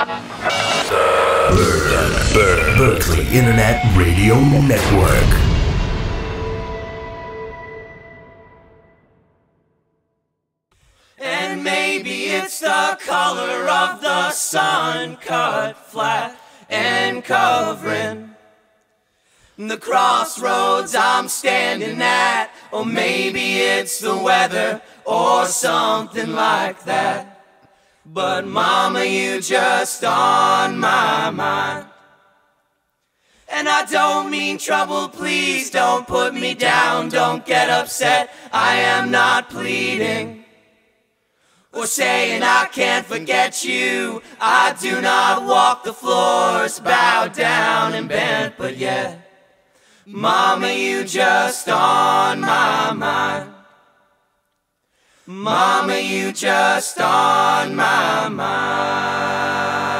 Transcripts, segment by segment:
Berkeley Internet Radio Network. And maybe it's the color of the sun, cut flat and covering the crossroads I'm standing at. Or maybe it's the weather or something like that. But mama, you just on my mind. And I don't mean trouble, please don't put me down, don't get upset, I am not pleading or saying I can't forget you. I do not walk the floors, bowed down and bent, but yet mama, you just on my mind. Mama, you just on my mind.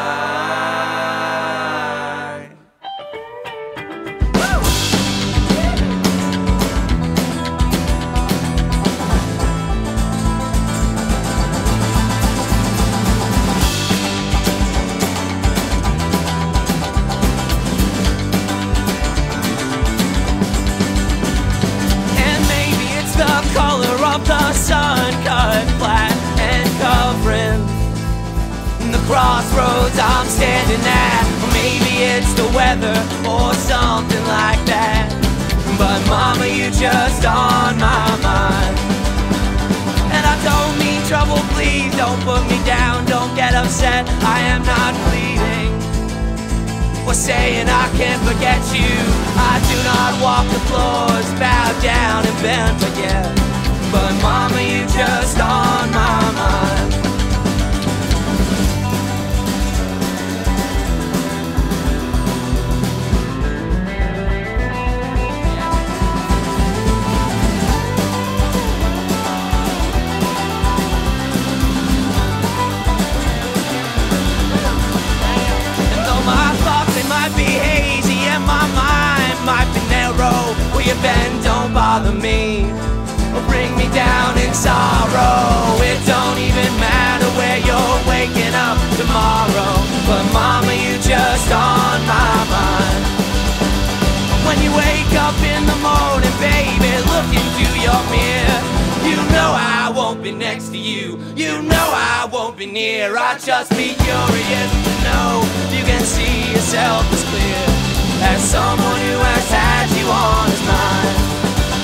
Of the sun, cut flat and covering the crossroads I'm standing at. Or maybe it's the weather or something like that. But mama, you just on my mind. And I don't mean trouble, please don't put me down, don't get upset, I am not pleading or saying I can't forget you. I do not walk the floors, bowed down and bent, but yeah, but mama, you just on my mind. And though my thoughts, they might be hazy and my mind might be narrow, where you bend, don't bother me or bring me down in sorrow. It don't even matter where you're waking up tomorrow. But mama, you just on my mind. When you wake up in the morning, baby, look into your mirror, you know I won't be next to you, you know I won't be near. I'd just be curious to know if you can see yourself as clear as someone who has had you on his mind.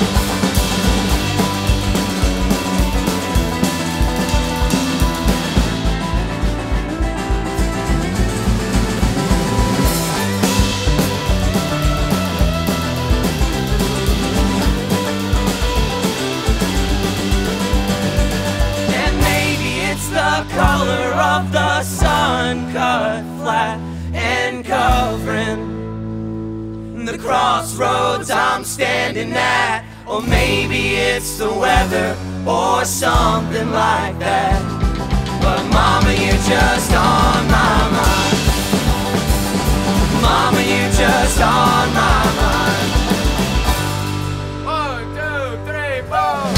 The color of the sun, cut flat and covering the crossroads I'm standing at. Or maybe it's the weather or something like that. But mama, you're just on my mind. Mama, you're just on my mind. 1, 2, 3, 4.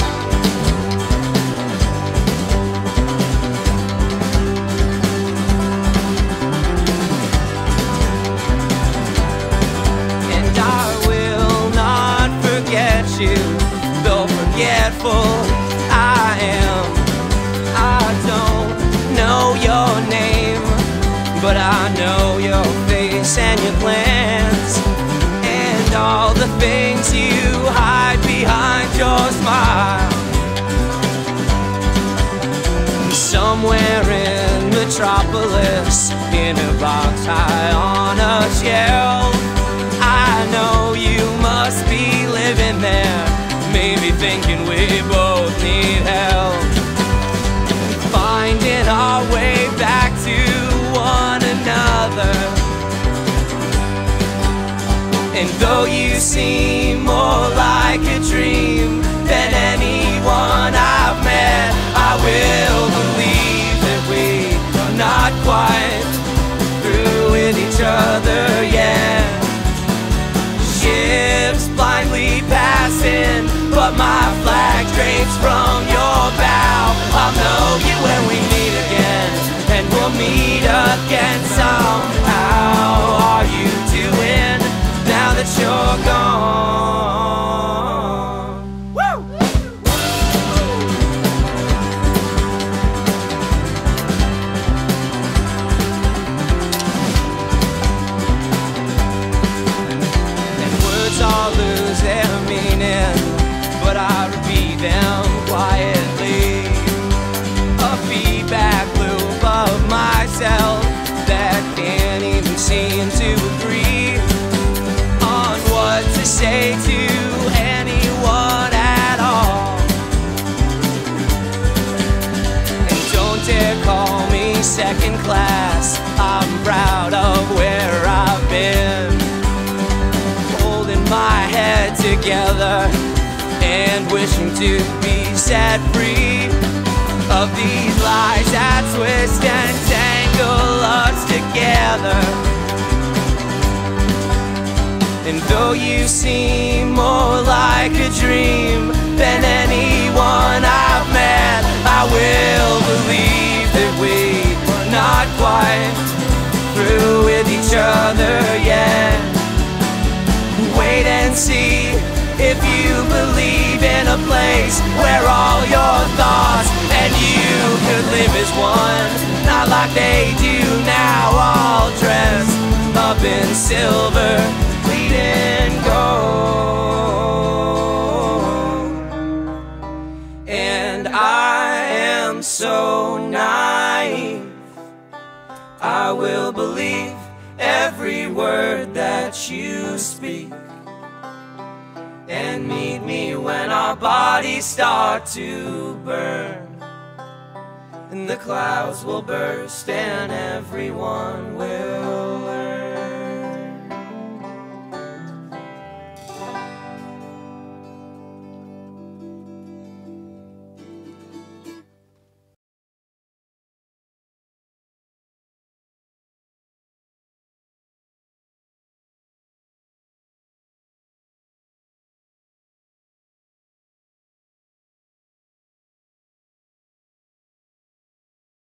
You, though forgetful I am. I don't know your name, but I know your face and your plans, and all the things you hide behind your smile. Somewhere in Metropolis, in a box high on a shelf, I know you must be living there, maybe thinking we both need help, finding our way back to one another. And though you seem more like a dream than anyone I've met, I will believe that we are not quite through with each other yet. Ships blindly passing, but my flag drapes from your bow. I'll know you when we meet again, and we'll meet again. wishing to be set free of these lies that twist and tangle us together. And though you seem more like a dream than anyone I've met, I will believe that we are not quite through with each other yet. Wait and see if you believe in a place where all your thoughts and you could live as one, not like they do now, all dressed up in silver, bleeding gold. And I am so naive, I will believe every word that you speak, and meet me when our bodies start to burn, and the clouds will burst and everyone will